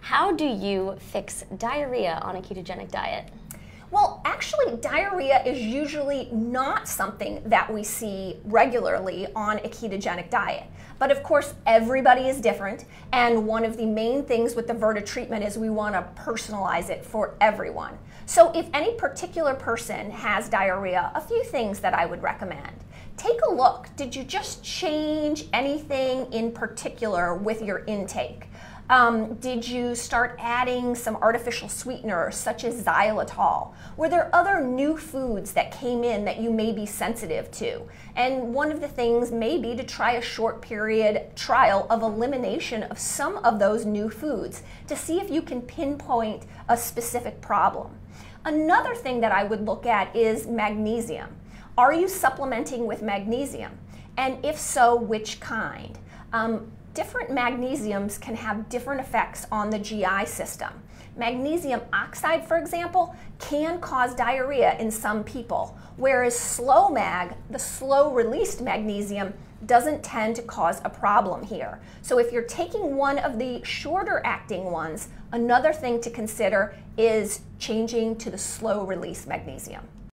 How do you fix diarrhea on a ketogenic diet? Well, actually, diarrhea is usually not something that we see regularly on a ketogenic diet. But of course, everybody is different, and one of the main things with the Virta treatment is we want to personalize it for everyone. So if any particular person has diarrhea, a few things that I would recommend. Take a look. Did you just change anything in particular with your intake? Did you start adding some artificial sweeteners such as xylitol? Were there other new foods that came in that you may be sensitive to? And one of the things may be to try a short period trial of elimination of some of those new foods to see if you can pinpoint a specific problem. Another thing that I would look at is magnesium. Are you supplementing with magnesium? And if so, which kind? Different magnesiums can have different effects on the GI system. Magnesium oxide, for example, can cause diarrhea in some people, whereas slow mag, the slow-released magnesium, doesn't tend to cause a problem here. So if you're taking one of the shorter-acting ones, another thing to consider is changing to the slow-release magnesium.